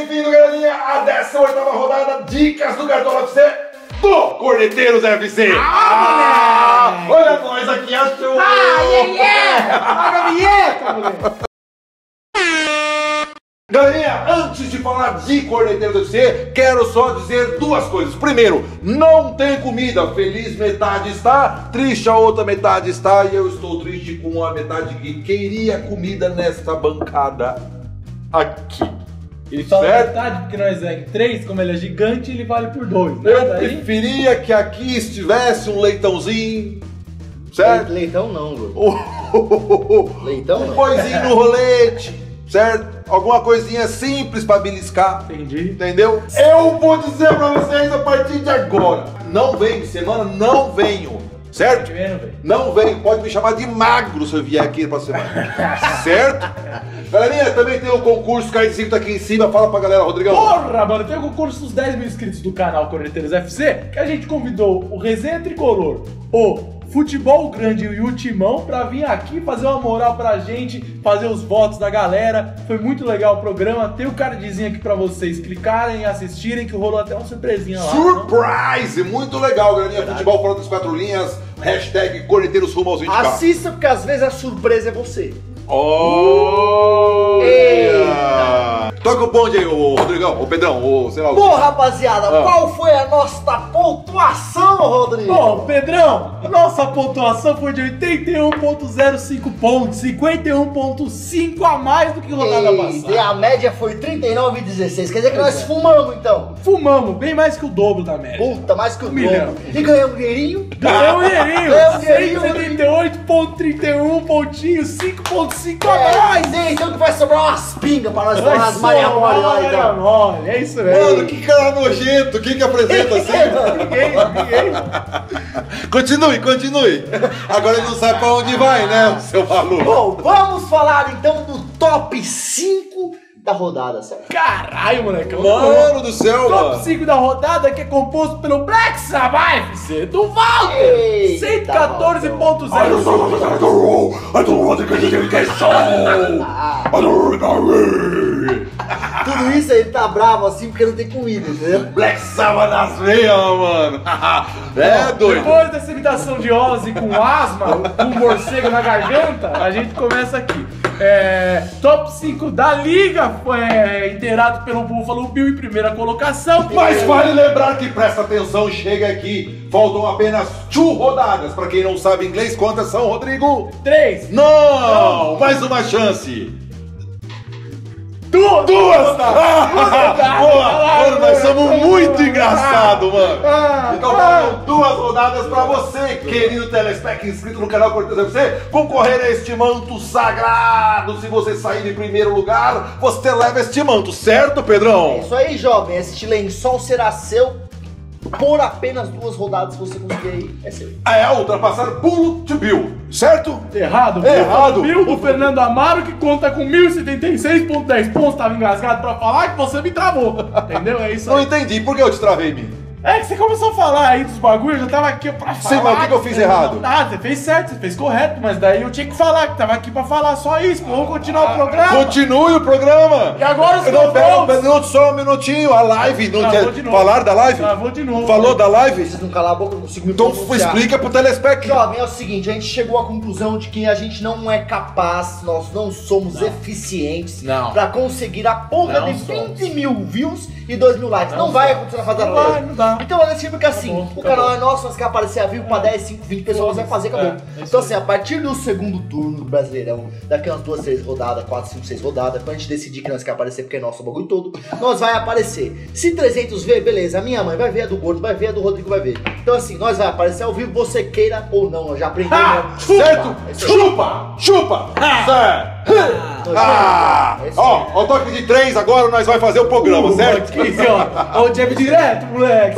bem-vindo, galerinha, à 18ª rodada Dicas do Cartola FC do Corneteiros FC. Olha nós aqui, achou! Paga a vinheta, moleque! Galerinha, antes de falar de Corneteiros FC, quero só dizer duas coisas. Primeiro, não tem comida. Feliz metade está, triste a outra metade está. E eu estou triste com a metade que queria comida nesta bancada aqui. Ele fala metade porque nós é em 3, como ele é gigante, ele vale por 2, né? Eu preferia que aqui estivesse um leitãozinho, certo? Leitão não, Gordon. Leitão não. Um coisinho no rolete, certo? Alguma coisinha simples pra beliscar. Entendi. Entendeu? Eu vou dizer pra vocês a partir de agora. Não venho semana, não venho. Certo? Não venho. Pode me chamar de magro se eu vier aqui pra semana. Certo? Galerinha, também tem o concurso, o cardzinho tá aqui em cima. Fala pra galera, Rodrigão. Porra, mano, tem o concurso dos 10 mil inscritos do canal Corneteiros FC, que a gente convidou o Resenha Tricolor, o Futebol Grande e o Timão pra vir aqui fazer uma moral pra gente, fazer os votos da galera. Foi muito legal o programa. Tem o cardzinho aqui pra vocês clicarem e assistirem, que rolou até uma surpresinha lá. Surprise! Não? Muito legal, galerinha. Verdade. Futebol fora das 4 linhas. Hashtag Corneteiros rumo aos 20k. Assista, porque às vezes a surpresa é você. Oh! Toca o bonde aí, ô Rodrigão, ô Pedrão, ô sei lá. Bom, rapaziada, qual foi a nossa pontuação, Rodrigo? Bom, Pedrão, nossa pontuação foi de 81,05 pontos, 51,5 a mais do que rodada passada. E a média foi 39,16. Quer dizer que nós fumamos, então? Fumamos, bem mais que o dobro da média. Puta, mais que o milhão. dobro. E ganhamos dinheirinho? Ganhamos dinheirinho. Ganhamos dinheirinho. 178,31 pontinhos, 5,5 a mais. Então que vai sobrar umas pingas pra nós falar as Maria Mole lá, então. É isso mesmo. Mano, que cara nojento. Quem que apresenta assim? Ninguém. Continue. Agora ele não sabe pra onde vai, né, seu maluco? Bom, vamos falar então do top 5 da rodada, certo? Caralho, moleque. Mano do céu, top mano. Top 5 da rodada, que é composto pelo Black Sabbath FC do Walter. 114,0. Tudo isso ele tá bravo assim porque não tem comida, entendeu? Black Sabbath nas veias, mano. É doido. Depois dessa imitação de Ozzy com asma, com um morcego na garganta, a gente começa aqui. Top 5 da liga foi inteirado pelo Buffalo Bill em primeira colocação. Mas vale lembrar que, presta atenção, chega aqui, faltam apenas 2 rodadas. Pra quem não sabe inglês, quantas são, Rodrigo? 3. Não! Mais uma chance. 2! Boa! Mano, nós somos muito engraçados, mano. Então, faltam 2 rodadas pra você, querido telespec inscrito no canal Corneteiros FC, concorrer a este manto sagrado. Se você sair em primeiro lugar, você leva este manto, certo, Pedrão? É isso aí, jovem. Este lençol será seu por apenas 2 rodadas. Se você conseguir aí, é seu. Ultrapassar pulo to Bill, certo? Errado. Errado. Bill do Fernando Amaro, que conta com 1.076,10 pontos. Tava engasgado pra falar que você me travou. Entendeu? É isso aí. Não entendi. Por que eu te travei, Mi? É que você começou a falar aí dos bagulhos, eu já tava aqui pra falar. Sim, mas o que eu fiz errado? Nada, você fez certo, você fez correto, mas daí eu tinha que falar, que tava aqui pra falar só isso. Vamos continuar o programa. Continue o programa. E agora os Não, pera, só um minutinho. A live, não quer falar da live? Travou de novo. Falou da live? Vocês não calar a boca, eu não consigo me Então pronunciar. explica pro telespec. Jovem, é o seguinte, a gente chegou à conclusão de que a gente não é capaz, nós não somos eficientes pra conseguir a porra de 20 mil views e 2 mil likes. Não vai acontecer na fase da live. Não dá. Então é tipo que assim, o canal é nosso, nós quer aparecer a vivo pra 10, 5, 20 pessoas, vai fazer, acabou. Então assim, a partir do segundo turno do Brasileirão, daqui umas 2, 3 rodadas, 4, 5, 6 rodadas, quando a gente decidir que nós quer aparecer, porque é nosso o bagulho todo, nós vai aparecer. Se 300 ver, beleza, a minha mãe vai ver, a do Gordo vai ver, a do Rodrigo vai ver. Então assim, nós vai aparecer ao vivo, você queira ou não, eu já aprendi. Certo? Chupa! Certo! Ó, o toque de 3, agora nós vai fazer o programa, certo? Aqui, ó o jab direto, moleque.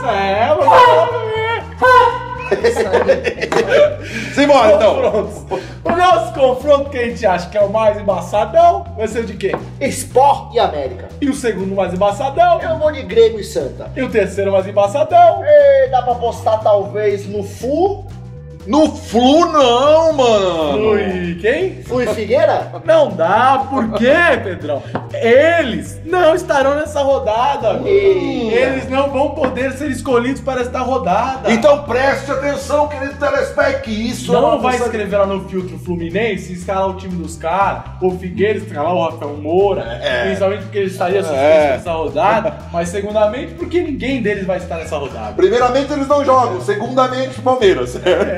Simbora, então. O nosso confronto que a gente acha que é o mais embaçadão vai ser o de quem? Sport e América. E o segundo mais embaçadão? Eu vou de Grêmio e Santa. E o terceiro mais embaçadão? Dá pra apostar talvez no Flu No Flu não, mano. Flui quem? Flui Figueira? Não dá, por quê, Pedrão? Eles não estarão nessa rodada. Eles não vão poder ser escolhidos para esta rodada. Então preste atenção, querido Telespec, isso Não vai escrever lá no filtro Fluminense, escalar o time dos caras, o Figueiredo, escalar o Rafael Moura, principalmente porque ele estaria suspenso nessa rodada, mas segundamente porque ninguém deles vai estar nessa rodada. Primeiramente eles não jogam, segundamente o Palmeiras.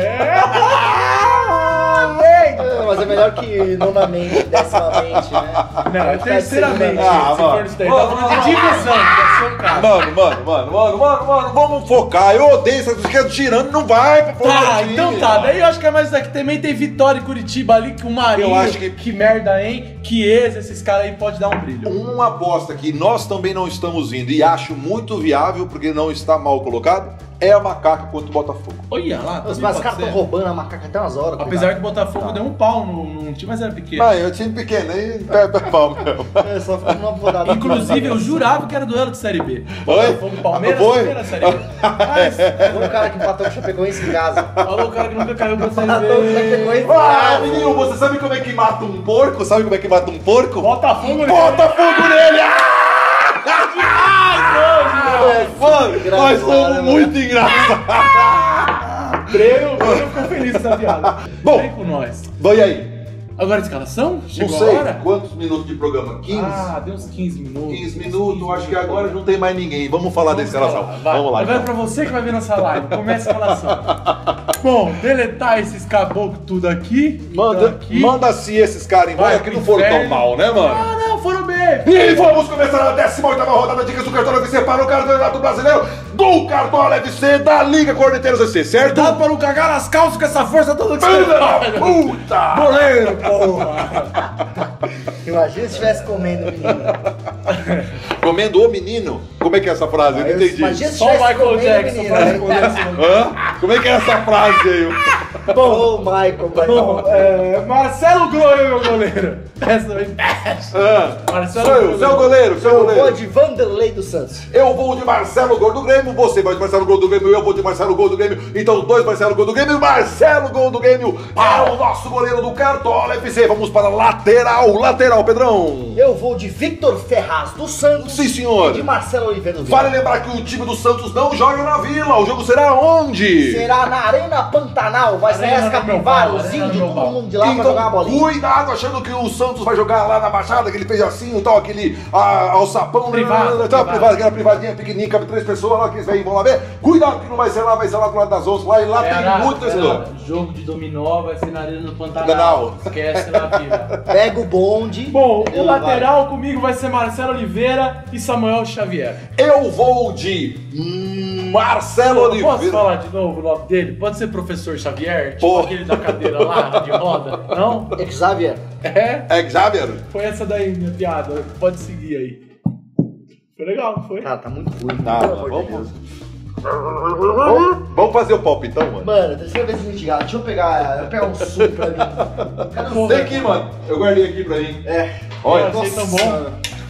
Mas é melhor que nonamente, decimamente, né? Não, é terceiramente. Ah, se for isso daí. Tá falando de divisão, que é o seu caso. Mano, vamos focar. Eu odeio isso, fica girando, não vai pra Tá, então tá. Daí eu acho que é mais aqui também tem Vitória e Curitiba ali, que o Marinho, Eu acho que merda, hein? Que esses caras aí pode dar um brilho. Uma aposta que nós também não estamos indo e acho muito viável, porque não está mal colocado, é a Macaca contra o Botafogo. Olha lá. Os também caras pode estão ser. roubando a macaca até umas horas. Apesar que o Botafogo deu um pau no time, mas era pequeno. Mas eu time pequeno, aí pé pau mesmo. É, só ficou numa rodada. Inclusive, eu jurava que era duelo de Série B. Oi? Botafogo Palmeiras, Foi? primeira Série B. Mas, Foi o cara que empatou com o Chapecoense em casa. falou o cara que nunca caiu pra Série Empatou com o B. Chapecoense em Ah, casa. menino, você sabe como é que mata um porco? Sabe como é que mata um porco? Botafogo, né? Bota fogo nele! Mano, nós somos muito engraçados. Breno ficou feliz com essa piada. Bom. Vem com nós. Vai aí. Agora a escalação? Chegou Não sei a hora? quantos minutos de programa? 15? Ah, deu uns 15 minutos. 15 minutos, eu acho que agora não tem mais ninguém. Vamos falar da escalação. Vamos lá. Agora Então. pra você que vai ver nossa live, começa a escalação. Bom, deletar esses caboclos tudo aqui. Manda-se esses caras embora Vai que pro não foram tão inferno. mal, né, mano? Ah, não, foram bem. E vamos começar a 18ª rodada de Dicas do Cartola FC para o Campeonato Brasileiro do Cartola FC da Liga Corneteiros FC, certo? Dá pra não cagar nas calças com essa força toda que você Filha da puta! Goleiro, porra! Imagina se estivesse comendo, menino. Comendo o menino? Como é que é essa frase? Eu não entendi. Imagina se Só o estivesse Michael comendo, Jackson menino. pra responder assim. Hã? Como é que é essa frase aí? Ô, Michael, Bom, Marcelo Grohe, meu goleiro. Essa aí. Marcelo Sou eu, seu goleiro, seu Eu vou goleiro. de Vanderlei dos Santos. Eu vou de Marcelo Gol do Grêmio, você vai de Marcelo Gol do Grêmio, eu vou de Marcelo Gol do Grêmio. Então, dois Marcelo Gol do Grêmio, Marcelo Gol do Grêmio é o nosso goleiro do Cartola FC. Vamos para a lateral, Pedrão. Eu vou de Victor Ferraz dos Santos. Sim, senhor. E de Marcelo Oliveira do Vale lembrar que o time do Santos não joga na Vila. O jogo será onde? Será na Arena Pantanal. Vai sair Arena as do meu capivaras, pau, os Arena do índios, meu todo pau. mundo de lá pra jogar uma Então, bolinha. cuidado achando que o Santos vai jogar lá na Baixada, aquele pedacinho e tal, aquele alçapão, Privado, aquela privadinha pequenininha, cabe 3 pessoas lá, que eles vão lá ver. Cuidado que não vai ser lá do lado das 11 lá, e lá tem muito torcedor. Jogo de dominó vai ser na Arena do Pantanal. Pantanal. Esquece na vida. Pega o bonde. Bom, entendeu? o lateral comigo vai ser Marcelo Oliveira e Samuel Xavier. Eu vou de Marcelo Oliveira. Posso falar de novo o nome dele? Pode ser Professor Xavier? Tipo Pô. aquele da cadeira lá, de roda? Não? Xavier. É? É Xavier? Foi essa daí, minha piada. Pode seguir aí. Foi legal, não foi? Cara, tá muito ruim. Tá, pelo amor de vamos. Deus. Vamos fazer o palpitão, mano? Mano, terceira vez que a gente gasta. Deixa eu pegar um suco pra mim. Cadê o Tem aqui, mano. Eu guardei aqui pra mim. É. Olha, Vocês tão bom.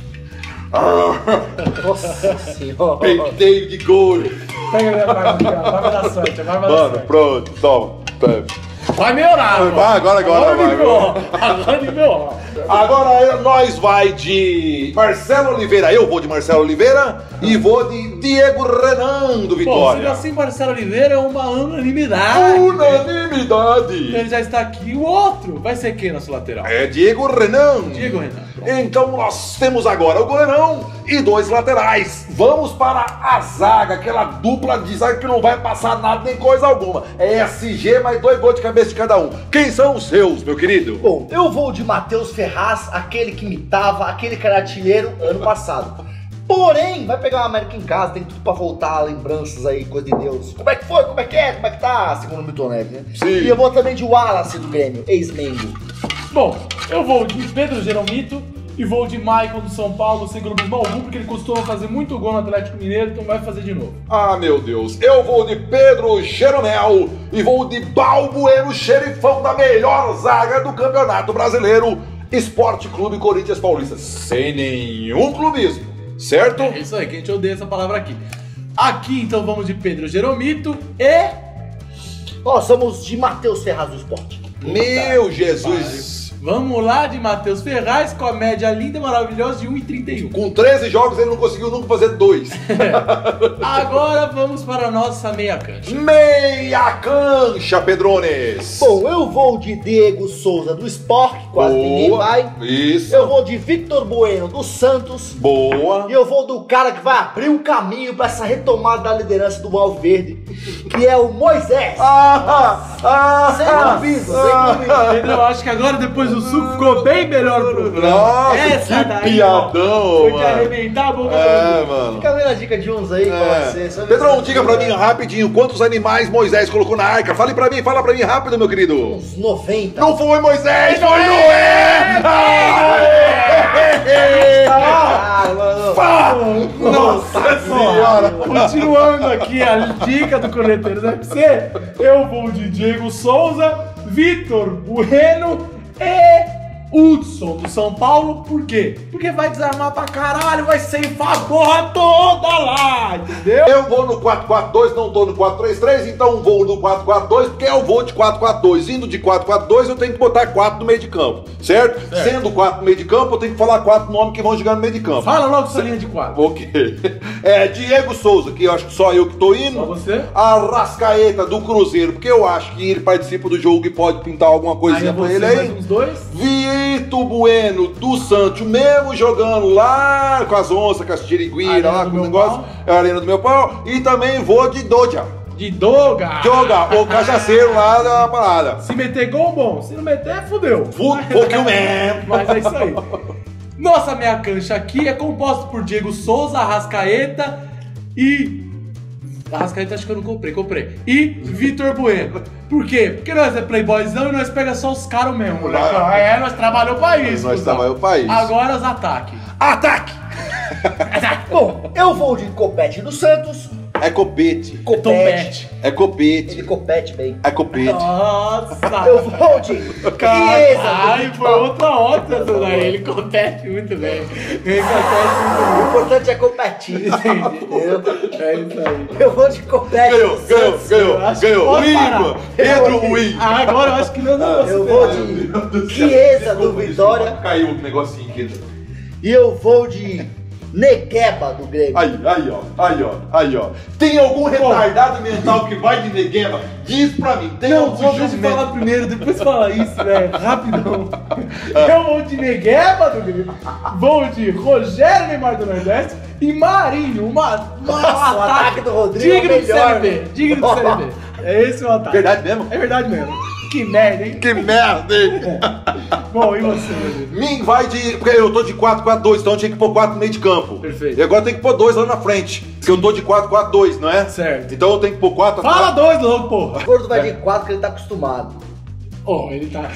Nossa senhora. peiteio de gol. Pega a minha barba aqui, ó. Barba da sorte, a barba da Mano, sorte. pronto, toma. Vai melhorar, mano. Vai, agora vai. Nivelou. Agora nivelou. Agora nós vai de Marcelo Oliveira. Eu vou de Marcelo Oliveira e vou de Diego Renan do Bom, Vitória. sendo assim, Marcelo Oliveira é uma unanimidade. Unanimidade. Ele já está aqui. O outro vai ser quem, nosso lateral? É Diego Renan. Diego Renan. Pronto. Então nós temos agora o goleirão e 2 laterais. Vamos para a zaga, aquela dupla de zaga que não vai passar nada nem coisa alguma. É SG mais 2 gols de cabeça de cada um. Quem são os seus, meu querido? Bom, eu vou de Matheus Ferraz, aquele que imitava, aquele que era artilheiro ano passado. Porém, vai pegar o América em casa, tem tudo pra voltar, lembranças aí, coisa de Deus. Como é que foi? Como é que é? Como é que tá? Segundo o Milton Neves, né? Sim. E eu vou também de Wallace do Grêmio, ex-Mengo. Bom, eu vou de Pedro Jeromito e vou de Maicon do São Paulo, sem clubismo algum, porque ele costuma fazer muito gol no Atlético Mineiro, então vai fazer de novo. Ah, meu Deus. Eu vou de Pedro Jeromel e vou de Balbueno, xerifão da melhor zaga do Campeonato Brasileiro, Esporte Clube Corinthians Paulista. Sem nenhum clubismo, certo? É isso aí, que a gente odeia essa palavra aqui. Aqui, então, vamos de Pedro Jeromito e... Nós somos de Matheus Ferraz do Esporte. Meu Jesus. Vamos lá de Matheus Ferraz com a média linda e maravilhosa de 1,31. Com 13 jogos ele não conseguiu nunca fazer 2. Agora vamos para a nossa meia cancha. Meia cancha, Pedrones. Bom, eu vou de Diego Souza do Sport, quase ninguém vai. Isso. Eu vou de Victor Bueno do Santos. Boa. E eu vou do cara que vai abrir o caminho para essa retomada da liderança do Alverde, que é o Moisés. Sem dúvida, sem dúvida. Pedro, eu acho que agora, depois do suco, ficou bem melhor o programa. Nossa, Essa que daí, piadão, ó, foi de mano. arrebentar a boca É, do mano. Fica vendo a dica de uns aí, qual vai ser. Só ver Pedrão, se- diga pra mim rapidinho, quantos animais Moisés colocou na arca? Fala pra mim rápido, meu querido. Uns 90. Não foi Moisés, foi Noé! Ah, mano. Nossa senhora! Continuando aqui a dica do Corneteiros FC, eu vou de Diego Souza, Vitor Bueno e Hudson do São Paulo. Por quê? Porque vai desarmar pra caralho, vai ceifar a porra toda lá, entendeu? Eu vou no 4-4-2, não tô no 4-3-3, então vou no 4-4-2, porque eu vou de 4-4-2. Indo de 4-4-2, eu tenho que botar 4 no meio de campo, certo? Sendo 4 no meio de campo, eu tenho que falar 4 nomes que vão jogar no meio de campo. Fala logo sua linha de quadro. Ok. Diego Souza, que eu acho que só eu que tô indo. Só você? Arrascaeta do Cruzeiro, porque eu acho que ele participa do jogo e pode pintar alguma Aí coisinha é pra você ele mais aí. uns dois. Vitor Bueno do Santos, mesmo jogando lá com as onças, com as tiriguiras, Arena lá do com o meu negócio, pau. é a arena do meu pau. E também vou de Doja. De Doga. Joga, o cachaceiro lá da parada. Se meter gol, bom. Se não meter, fudeu. Pouquinho mesmo. Mas é isso aí. Nossa meia cancha aqui é composta por Diego Souza, Arrascaeta e... Arrascaeta acho que eu não comprei. E Vitor Bueno. Por quê? Porque nós é playboyzão e nós pega só os caras mesmo, moleque. Nós trabalhamos pra isso. Nós cuzão. trabalhamos pra isso. Agora os ataques. Ataque! Bom, eu vou de Copete do Santos. É copete. Tombete. É copete. Ele compete bem. É copete. Nossa. Eu vou de Chiesa Caralho, do foi outra ótima essa daí. Ele compete muito bem. Ele compete muito bem. O importante é competir. Entendeu? É isso aí. Eu vou de Copete Ganhou, do ganhou, Santos. ganhou, acho que ganhou. pode Win, parar. mano. Pedro Win. Agora eu acho que não Eu vou de Chiesa do Vitória. Caiu o negocinho aqui. E eu vou de Negueba do Grêmio. Aí, ó. Tem algum retardado mental que vai de Negueba? Diz pra mim. Tem Não, algum só deixa eu jumento? falar primeiro, depois fala isso, velho. Rapidão. Eu vou de Negueba do Grêmio, vou de Rogério Neymar do Nordeste e Marinho, um o ataque do Rodrigo é digno de melhor, Série B. né? Digno de Série B. É esse o ataque. Verdade mesmo? É verdade mesmo. Que merda, hein? Que merda, hein? Bom, e você, meu Deus? Mim vai de. Porque eu tô de 4-4-2, então eu tinha que pôr 4 no meio de campo. Perfeito. E agora tem que pôr 2 lá na frente. Porque eu tô de 4-4-2, não é? Certo. Então eu tenho que pôr 4 Fala dois logo, porra. O Gordo vai de 4 que ele tá acostumado. Oh, ele tá...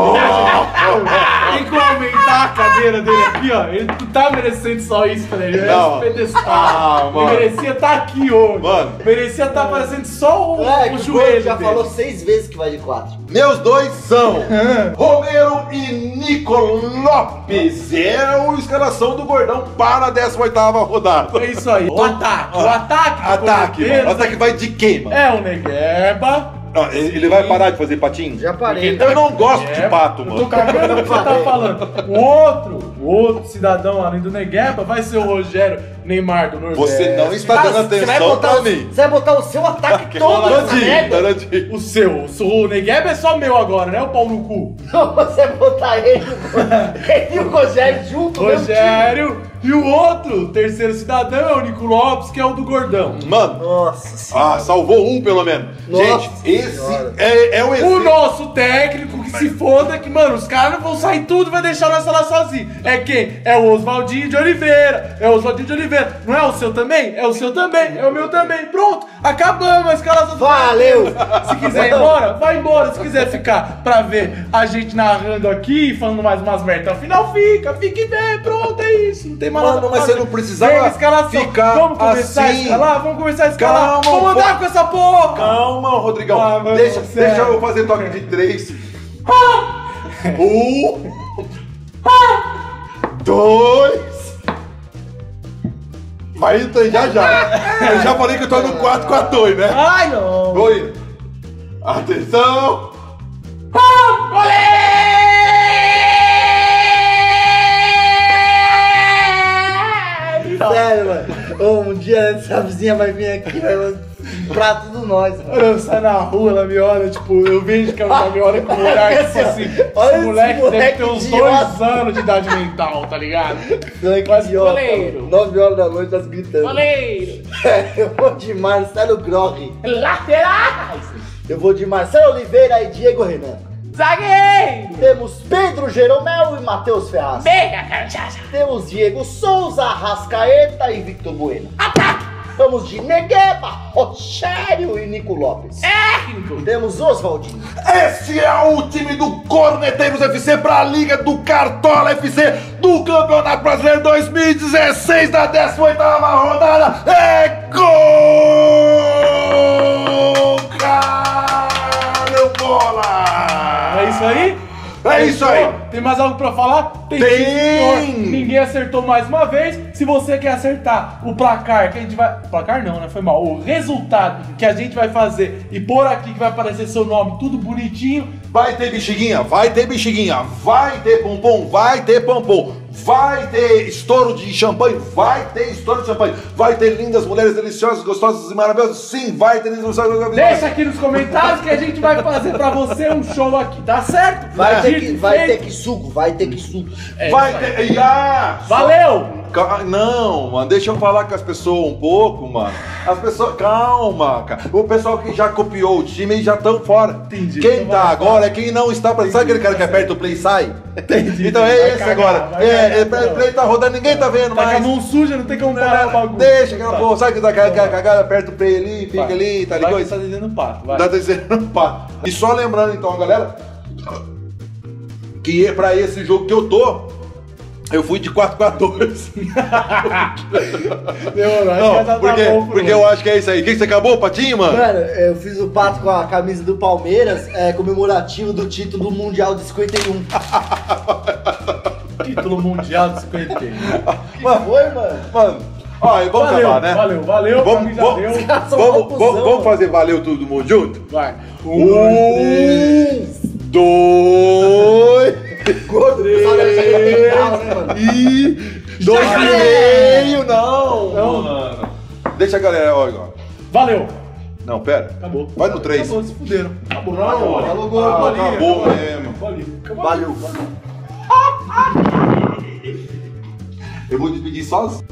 Oh. Tem que aumentar a cadeira dele aqui, ó. Ele não tá merecendo só isso, velho. Ele Não. merece pedestal. Ah, mano. Ele merecia estar aqui hoje. Mano. Merecia estar aparecendo só o Que o Gordo joelho já dele. falou 6 vezes que vai de 4. Meus dois são Romero e Nico Lopes. É a escalação do Gordão para a 18ª rodada. É isso aí. O ataque. O ataque. do Ataque, Corinthians mano. Ataque vai de quem, mano? É o Negueba. Não, ele vai parar de fazer patinho? Já parei. Eu não gosto de pato, Eu tô mano. cagando o que você tá falando. O outro cidadão, além do Negueba, vai ser o Rogério Neymar do Nordeste. Você não está dando atenção pra mim. Você vai botar o seu ataque todo nessa Tadinho, merda? tadinho. O Negueba é só meu agora, né? O pau no cu. Não, você vai botar ele e o Rogério junto, mesmo Rogério. E o outro, o terceiro cidadão, é o Nico Lopes, que é o do Gordão. Mano, Nossa senhora. salvou um pelo menos. Nossa Gente, esse Senhora. é o O exemplo. nosso técnico que se foda, que, mano, os caras vão sair tudo e vai deixar nós falar sozinho. É quem? É o Oswaldinho de Oliveira. É o Oswaldinho de Oliveira. Não é o seu também? É o seu também. É o meu também. Pronto. Acabamos a escalação. Valeu! Se quiser ir embora, vai embora. Se quiser ficar pra ver a gente narrando aqui, falando mais umas merdas até o final, fique e vê. Pronto, é isso. Não tem mais nada Mano, pra mas fazer. você não precisava Pega a escalação. ficar Vamos começar a assim. escalar? Vamos começar a escalar. Calma, Vamos andar com essa porra. Calma, Rodrigão. Ah, mano, deixa sério. eu fazer toque de 3. 2. Vai então já. Eu já falei que eu tô no 4-4-2, né? Ai, não. Oi. Atenção! Sério, mano. Ô, um dia essa vizinha vai vir aqui, vai pra tudo nós, mano. Eu saio na rua, ela me olha, tipo, eu vejo que ela me olha com um olhar, tipo assim, Olha esse esse moleque deve moleque ter uns idiota. 2 anos de idade mental, tá ligado? Moleque Mas idiota, goleiro. mano. 9 horas da noite, tá gritando. Goleiro! Eu vou de Marcelo Grog. Laterais! Eu vou de Marcelo Oliveira e Diego Renan. Zagueiro! Temos Pedro Jeromel e Matheus Ferraz. Mega cachaça! Temos Diego Souza, Rascaeta e Victor Bueno. Vamos de Negueba, Rogério e Nico Lopes. Técnico! Temos Oswaldinho. Esse é o time do Corneteiros FC pra Liga do Cartola FC do Campeonato Brasileiro 2016 da 18ª rodada. É gol! Bola! É isso aí? É isso aí! Tem mais algo pra falar? Tem! sim, senhor. Ninguém acertou mais uma vez. Se você quer acertar o placar que a gente vai... Placar não, né? Foi mal. O resultado que a gente vai fazer e pôr aqui que vai aparecer seu nome, tudo bonitinho. Vai ter bexiguinha, vai ter bexiguinha, vai ter pompom, vai ter pompom, vai ter estouro de champanhe, vai ter estouro de champanhe, vai ter lindas mulheres deliciosas, gostosas e maravilhosas, sim, vai ter lindas mulheres. Deixa aqui nos comentários que a gente vai fazer pra você um show aqui, tá certo? Vai ter Feito. que suco, vai ter que suco. É Vai isso aí. ter. Ya! Valeu! Não, mano, deixa eu falar com as pessoas um pouco, mano. As pessoas. Calma, cara. O pessoal que já copiou o time já estão fora. Entendi. Quem Então tá vai, agora é quem não está pra. Sabe aquele cara que aperta o play e sai? Entendi. Então Vai é esse cagar, agora. vai cagar, O play tá rodando, ninguém tá vendo Tá com a mais. mão suja, não tem como parar o bagulho. Deixa que eu vou. Sabe que dá cagada, aperta o play ali, fica Vai. ali, tá Vai ligado? que tá dizendo pato, vai. Tá dizendo pá. E só lembrando então, galera, que pra esse jogo que eu tô, eu fui de 4-4-2. Não, porque eu acho que é isso aí. O que você acabou, Patinho, mano? Mano, eu fiz o pato com a camisa do Palmeiras, comemorativo do título mundial de 51. Título mundial de 51. Que foi, mano? Mano, ó, e vamos Valeu, acabar, né? valeu, pra mim já deu. Vamos fazer valeu todo mundo junto? Vai. 1, 2 Gordo, pessoal deve sair da mental, né, mano? e 2,5. Não, mano. Deixa a galera, ó, ó. Valeu. Não, pera. Acabou. Vai no 3. Acabou, se fuderam. Acabou. Falou, gordo. Acabou mesmo. Valeu. Eu vou despedir sozinho.